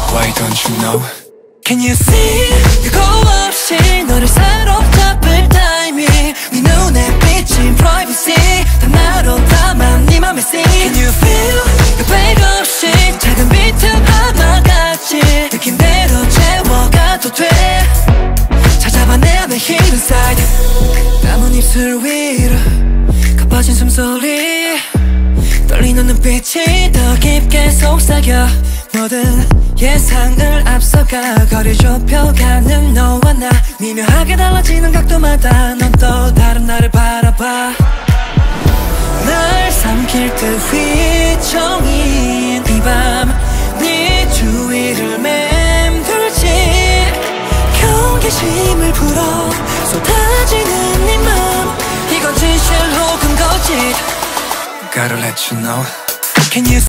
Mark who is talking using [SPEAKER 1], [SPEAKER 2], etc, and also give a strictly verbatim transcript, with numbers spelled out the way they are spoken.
[SPEAKER 1] Why don't you know?
[SPEAKER 2] Can you see? 그거 없이 너를 사로잡을 타이밍 네 눈에 비친 privacy 다 나로 담아 네 맘에 see. Can you feel? 그 break 없이 작은 비틈 하나같이 느낌대로 채워가도 돼. 찾아봐 내 안의 hidden side. 남은 입술 위로 가빠진 숨소리 떨리는 눈빛이 더 깊게 속삭여. 모든 예상을 앞서가 거리 좁혀가는 너와 나 미묘하게 달라지는 각도마다 넌 또 다른 나를 바라봐. 날 삼킬 듯 휘청인 이 밤 네 주위를 맴돌지 경계심을 풀어 쏟아지는 네 맘 이건 진실 혹은 거짓
[SPEAKER 1] Gotta let you know.
[SPEAKER 2] Can you